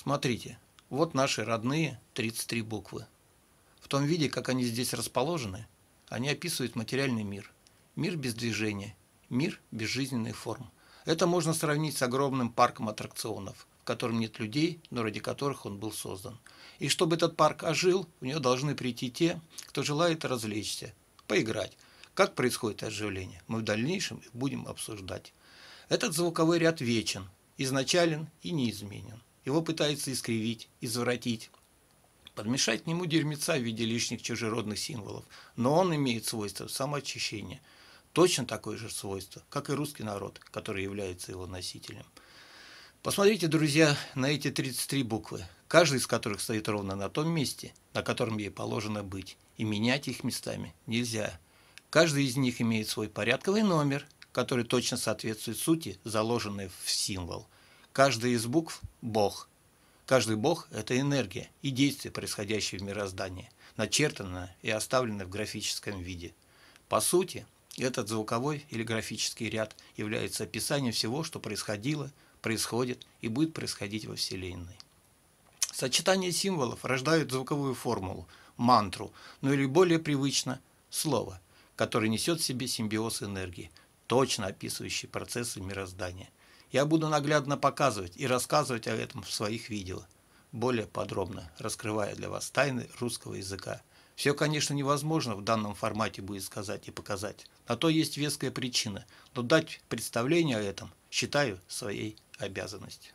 Смотрите, вот наши родные 33 буквы. В том виде, как они здесь расположены, они описывают материальный мир. Мир без движения, мир без жизненных форм. Это можно сравнить с огромным парком аттракционов, в котором нет людей, но ради которых он был создан. И чтобы этот парк ожил, в него должны прийти те, кто желает развлечься, поиграть. Как происходит оживление, мы в дальнейшем будем обсуждать. Этот звуковой ряд вечен, изначален и неизменен. Его пытаются искривить, извратить, подмешать к нему дерьмеца в виде лишних чужеродных символов, но он имеет свойство самоочищения. Точно такое же свойство, как и русский народ, который является его носителем. Посмотрите, друзья, на эти 33 буквы, каждая из которых стоит ровно на том месте, на котором ей положено быть, и менять их местами нельзя. Каждый из них имеет свой порядковый номер, который точно соответствует сути, заложенной в символ. Каждая из букв – Бог. Каждый Бог – это энергия и действие, происходящее в мироздании, начертанное и оставленное в графическом виде. По сути, этот звуковой или графический ряд является описанием всего, что происходило, происходит и будет происходить во Вселенной. Сочетание символов рождает звуковую формулу, мантру, ну или более привычно – слово, которое несет в себе симбиоз энергии, точно описывающий процессы мироздания. Я буду наглядно показывать и рассказывать о этом в своих видео, более подробно раскрывая для вас тайны русского языка. Все, конечно, невозможно в данном формате будет сказать и показать. На то есть веская причина, но дать представление о этом считаю своей обязанностью.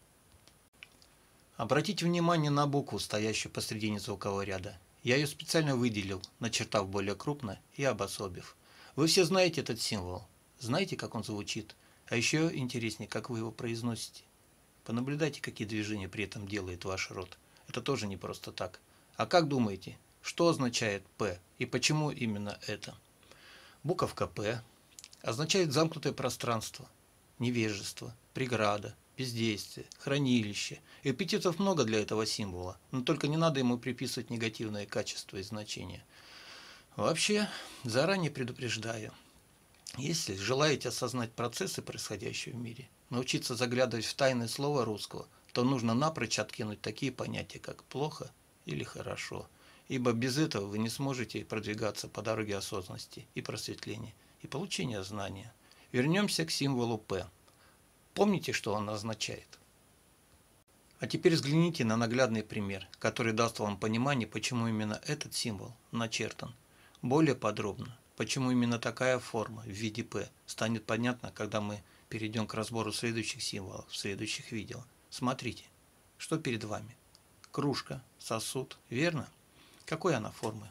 Обратите внимание на букву, стоящую посредине звукового ряда. Я ее специально выделил, начертав более крупно и обособив. Вы все знаете этот символ, знаете, как он звучит. А еще интереснее, как вы его произносите. Понаблюдайте, какие движения при этом делает ваш рот. Это тоже не просто так. А как думаете, что означает «П» и почему именно это? Буковка «П» означает замкнутое пространство, невежество, преграда, бездействие, хранилище. Эпитетов много для этого символа, но только не надо ему приписывать негативные качества и значения. Вообще, заранее предупреждаю. Если желаете осознать процессы, происходящие в мире, научиться заглядывать в тайны слова русского, то нужно напрочь откинуть такие понятия, как «плохо» или «хорошо», ибо без этого вы не сможете продвигаться по дороге осознанности и просветления, и получения знания. Вернемся к символу «П». Помните, что он означает? А теперь взгляните на наглядный пример, который даст вам понимание, почему именно этот символ начертан. Более подробно. Почему именно такая форма в виде П, станет понятно, когда мы перейдем к разбору следующих символов в следующих видео. Смотрите, что перед вами. Кружка, сосуд, верно? Какой она формы?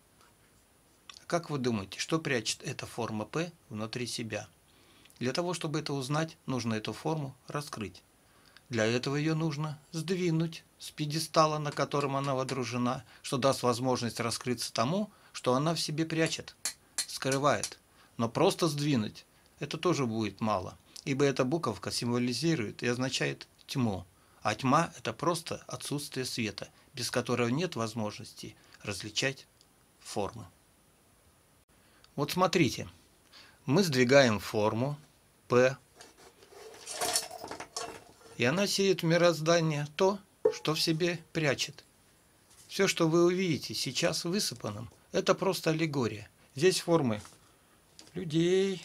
Как вы думаете, что прячет эта форма П внутри себя? Для того, чтобы это узнать, нужно эту форму раскрыть. Для этого ее нужно сдвинуть с пьедестала, на котором она водружена, что даст возможность раскрыться тому, что она в себе прячет, скрывает. Но просто сдвинуть это тоже будет мало, ибо эта буковка символизирует и означает тьму. А тьма – это просто отсутствие света, без которого нет возможности различать формы. Вот смотрите, мы сдвигаем форму П, и она сеет в мироздание то, что в себе прячет. Все, что вы увидите сейчас высыпанным, это просто аллегория. Здесь формы людей,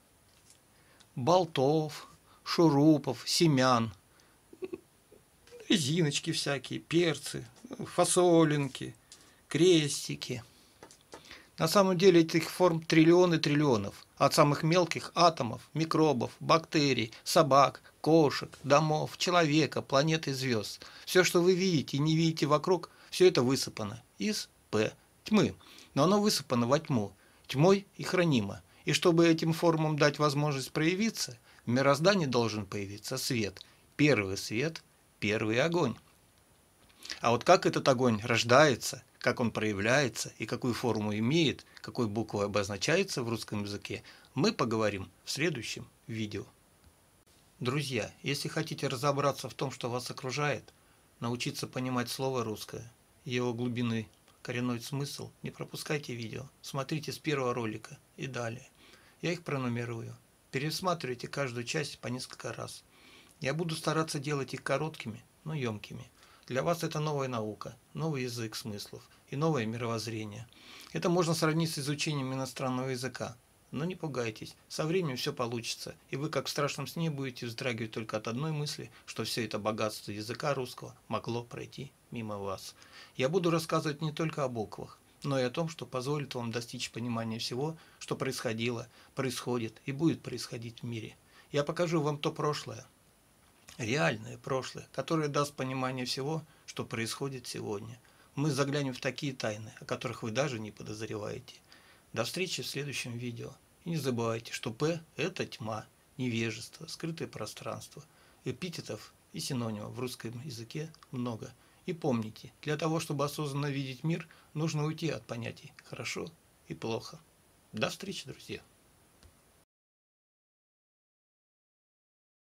болтов, шурупов, семян, резиночки всякие, перцы, фасолинки, крестики. На самом деле этих форм триллионы триллионов, от самых мелких атомов, микробов, бактерий, собак, кошек, домов, человека, планет и звезд. Все, что вы видите и не видите вокруг, все это высыпано из П, тьмы. Но оно высыпано во тьму, тьмой и хранимо. И чтобы этим формам дать возможность проявиться, в мироздании должен появиться свет. Первый свет, первый огонь. А вот как этот огонь рождается, как он проявляется и какую форму имеет, какой буквой обозначается в русском языке, мы поговорим в следующем видео. Друзья, если хотите разобраться в том, что вас окружает, научиться понимать слово русское, его глубинный коренной смысл, не пропускайте видео, смотрите с первого ролика и далее. Я их пронумерую. Пересматривайте каждую часть по несколько раз. Я буду стараться делать их короткими, но емкими. Для вас это новая наука, новый язык смыслов и новое мировоззрение. Это можно сравнить с изучением иностранного языка. Но не пугайтесь, со временем все получится, и вы как в страшном сне будете вздрагивать только от одной мысли, что все это богатство языка русского могло пройти мимо вас. Я буду рассказывать не только о буквах, но и о том, что позволит вам достичь понимания всего, что происходило, происходит и будет происходить в мире. Я покажу вам то прошлое, реальное прошлое, которое даст понимание всего, что происходит сегодня. Мы заглянем в такие тайны, о которых вы даже не подозреваете. До встречи в следующем видео. И не забывайте, что П – это тьма, невежество, скрытое пространство. Эпитетов и синонимов в русском языке много. И помните, для того, чтобы осознанно видеть мир, нужно уйти от понятий «хорошо» и «плохо». До встречи, друзья!